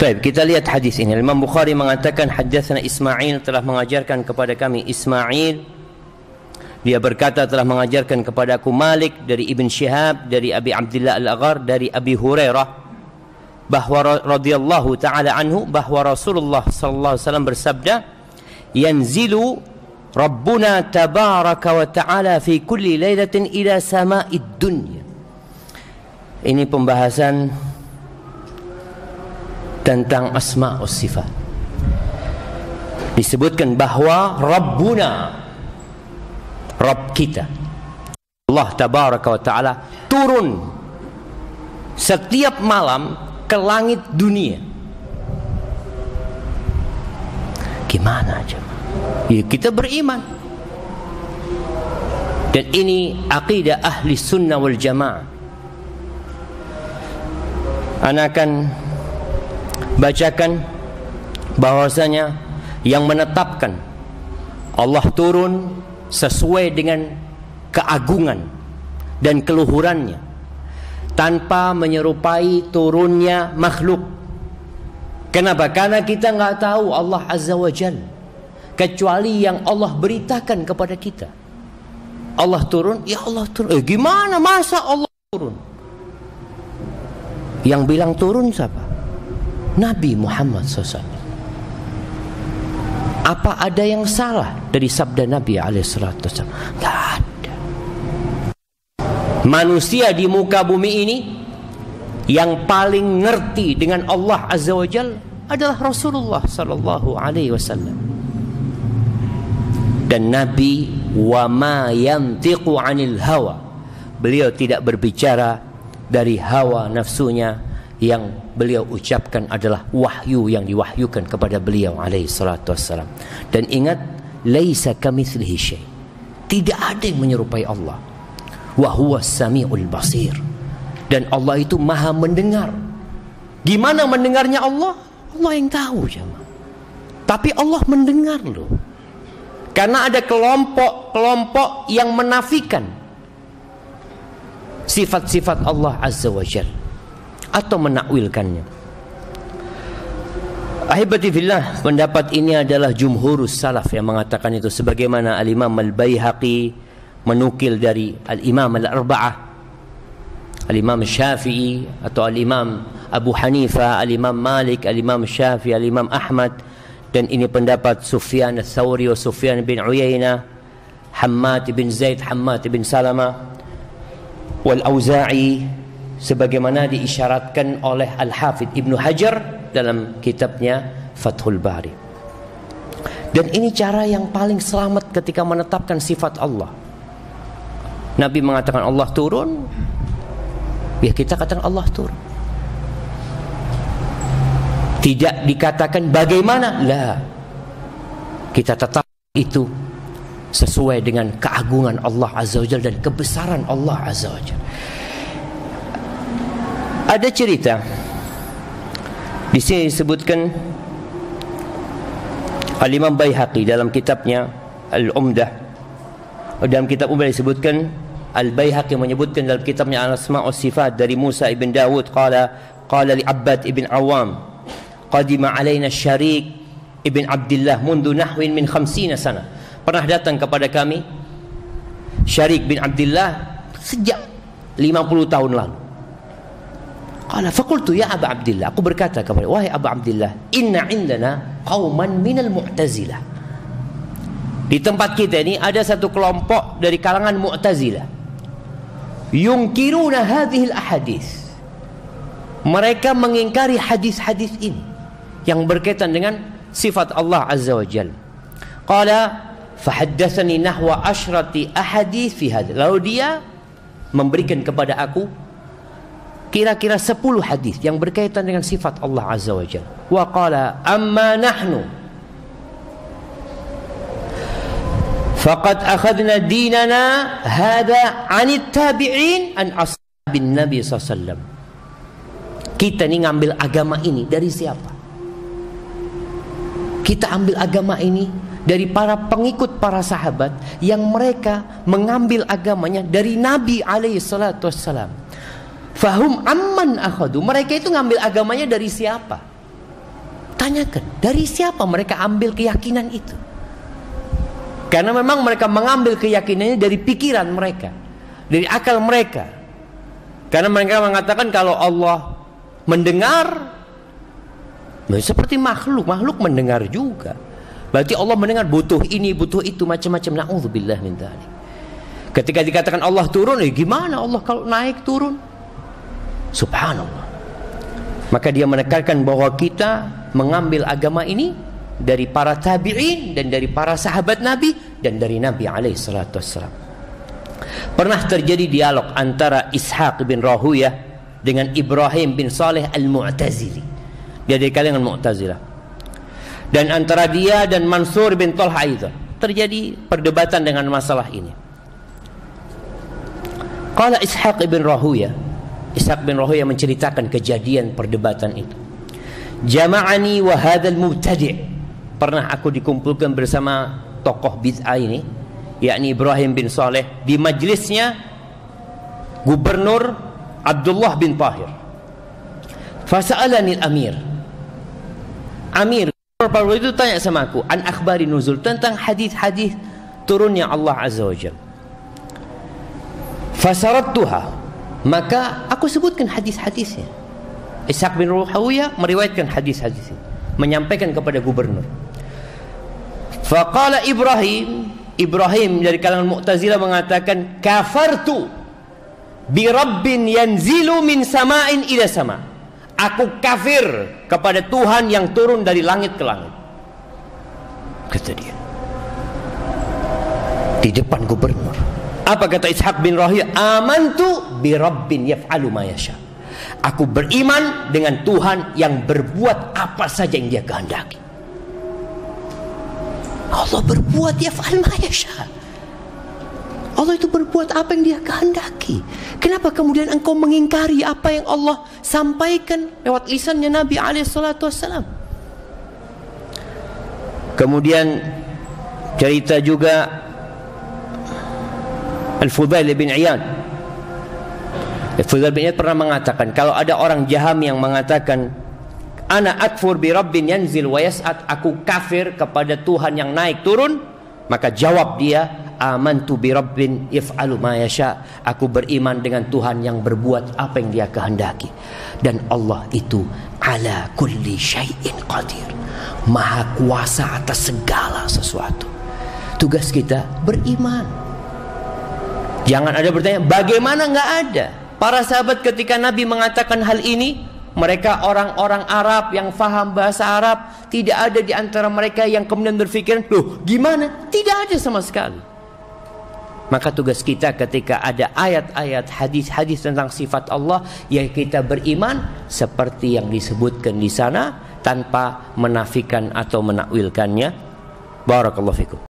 Baik, kita lihat hadis ini. Imam Bukhari mengatakan haddatsana Ismail, telah mengajarkan kepada kami Ismail. Dia berkata telah mengajarkan kepada aku Malik dari Ibn Syihab, dari Abi Abdullah Al-Aghar, dari Abi Hurairah, bahwa radhiyallahu taala anhu, bahwa Rasulullah sallallahu alaihi wasallam bersabda, yanzilu Rabbuna tabaraka wa ta'ala fi kulli lailatin ila sama'id dunya. Ini pembahasan tentang asma' wa sifat. Disebutkan bahwa Rabbuna, Rabb kita, Allah tabaraka wa ta'ala turun setiap malam ke langit dunia. Gimana aja? Ya, kita beriman. Dan ini aqidah ahli sunnah wal jamaah. Ana akan bacakan bahwasanya yang menetapkan Allah turun sesuai dengan keagungan dan keluhurannya, tanpa menyerupai turunnya makhluk. Kenapa? Karena kita nggak tahu Allah Azza wa Jalla, kecuali yang Allah beritakan kepada kita. Allah turun, ya Allah turun. Gimana masa Allah turun? Yang bilang turun siapa? Nabi Muhammad SAW. Apa ada yang salah dari sabda Nabi SAW? Nggak ada. Manusia di muka bumi ini yang paling ngerti dengan Allah Azza wa Jalla adalah Rasulullah Sallallahu Alaihi Wasallam. Dan Nabi wa ma yantiqu anil hawa, beliau tidak berbicara dari hawa nafsunya. Yang beliau ucapkan adalah wahyu yang diwahyukan kepada beliau alaihi salatu wassalam. Dan ingat, laisa kamitslihi syai', tidak ada yang menyerupai Allah. Wa huwas samiul basir, dan Allah itu maha mendengar. Gimana mendengarnya Allah? Allah yang tahu, jemaah. Tapi Allah mendengar loh. Karena ada kelompok-kelompok yang menafikan sifat-sifat Allah Azza wa Jalla atau menakwilkannya. Ahibati fillah, pendapat ini adalah jumhurus salaf yang mengatakan itu, sebagaimana Al-Imam Al-Baihaqi menukil dari Al-Imam Al-Arba'ah, Al-Imam Syafi'i atau Al-Imam Abu Hanifah, Al-Imam Malik, Al-Imam Syafi'i, Al-Imam Ahmad. Dan ini pendapat Sufyan Ats-Tsauri wa Sufyan bin Uyainah, Hammad bin Zaid, Hammad bin Salamah, wal Auza'i, sebagaimana diisyaratkan oleh Al-Hafidh Ibnu Hajar dalam kitabnya Fathul Bari. Dan ini cara yang paling selamat ketika menetapkan sifat Allah. Nabi mengatakan Allah turun, ya kita katakan Allah turun. Tidak dikatakan bagaimana, lah. Kita tetap itu sesuai dengan keagungan Allah Azza wa Jalla dan kebesaran Allah Azza wa Jalla. Ada cerita di sini disebutkan Al-Imam Baihaqi dalam kitabnya Al-Umdah. Dalam kitab Umdah disebutkan, Al-Baihaqi menyebutkan dalam kitabnya Al-Asma' wa Sifat dari Musa ibn Dawud, qala li Abbad ibn Awam, qadima alaina Syarik ibn Abdullah mundu nahwin min 50 sana. Pernah datang kepada kami Syarik bin Abdullah sejak 50 tahun lalu. Qala faqultu ya Aba Abdillah, aku berkata kepada, wahai Aba Abdillah, inna indana qauman minal Mu'tazilah. Di tempat kita ini ada satu kelompok dari kalangan Mu'tazilah. Yungkiruna hadhil ahadits. Mereka mengingkari hadis-hadis ini yang berkaitan dengan sifat Allah Azza wa Jalla. Qala fahaddatsani nahwa asyrati ahadits fi hadha. Lalu dia memberikan kepada aku kira-kira 10 hadis yang berkaitan dengan sifat Allah Azza wa Jalla. Wa qala amma nahnu faqad akhadna dinana hadha 'anit tabi'in an ashabin Nabi sallallahu alaihi wasallam. Kita ini ngambil agama ini dari siapa? Kita ambil agama ini dari para pengikut para sahabat yang mereka mengambil agamanya dari Nabi alaihi salatu wassalam. Fahum amman akhadu, mereka itu ngambil agamanya dari siapa? Tanyakan, dari siapa mereka ambil keyakinan itu? Karena memang mereka mengambil keyakinannya dari pikiran mereka, dari akal mereka. Karena mereka mengatakan kalau Allah mendengar, seperti makhluk mendengar juga. Berarti Allah mendengar, butuh ini, butuh itu, macam-macam. Na'udzubillah min dzalik. Ketika dikatakan Allah turun, gimana Allah kalau naik turun? Subhanallah. Maka dia menekankan bahwa kita mengambil agama ini dari para tabi'in dan dari para sahabat Nabi dan dari Nabi alaihi salatu wassalam. Pernah terjadi dialog antara Ishaq bin Rahuyah dengan Ibrahim bin Saleh al-Mu'tazili. Dia dari kalangan Mu'tazilah. Dan antara dia dan Mansur bin Talha itu terjadi perdebatan dengan masalah ini. Qala Ishaq bin Rahuyah, Ishaq bin Rahuyah menceritakan kejadian perdebatan itu. Jama'ani wa hadzal mubtadi'. Pernah aku dikumpulkan bersama tokoh bid'ah ini, yakni Ibrahim bin Saleh, di majlisnya Gubernur Abdullah bin Tahir. Fasa'alani al-amir. Amir Gubernur itu tanya sama aku, an akhbari nuzul, tentang hadis-hadis turunnya Allah Azza wa Jalla. Fasarattuha, maka aku sebutkan hadis-hadisnya. Ishaq bin Rahuyah meriwayatkan hadis-hadis ini, menyampaikan kepada gubernur. Faqala Ibrahim dari kalangan Mu'tazilah mengatakan, kafartu bi rabbin yanzilu min sama'in ila sama'. Aku kafir kepada Tuhan yang turun dari langit ke langit, kata dia di depan gubernur. Apa kata Ishaq bin Rahuyah? Amantu bi rabbin yaf'alu ma yasha. Aku beriman dengan Tuhan yang berbuat apa saja yang dia kehendaki. Allah berbuat yaf'al ma yasha. Allah itu berbuat apa yang dia kehendaki. Kenapa kemudian engkau mengingkari apa yang Allah sampaikan lewat lisannya Nabi SAW? Kemudian cerita juga Al-Fudail bin Iyad. Al-Fudail bin Iyad pernah mengatakan, kalau ada orang jaham yang mengatakan ana akfur bi rabbin yanzil wa yas'ad, aku kafir kepada Tuhan yang naik turun, maka jawab dia, amantu bi rabbin yaf'alu ma yasha. Aku beriman dengan Tuhan yang berbuat apa yang dia kehendaki. Dan Allah itu ala kulli syai'in qadir, maha kuasa atas segala sesuatu. Tugas kita beriman. Jangan ada bertanya bagaimana, enggak ada. Para sahabat ketika Nabi mengatakan hal ini, mereka orang-orang Arab yang faham bahasa Arab, tidak ada di antara mereka yang kemudian berpikir, loh gimana? Tidak ada sama sekali. Maka tugas kita ketika ada ayat-ayat hadis-hadis tentang sifat Allah, ya kita beriman seperti yang disebutkan di sana tanpa menafikan atau menakwilkannya. Barakallahu fikum.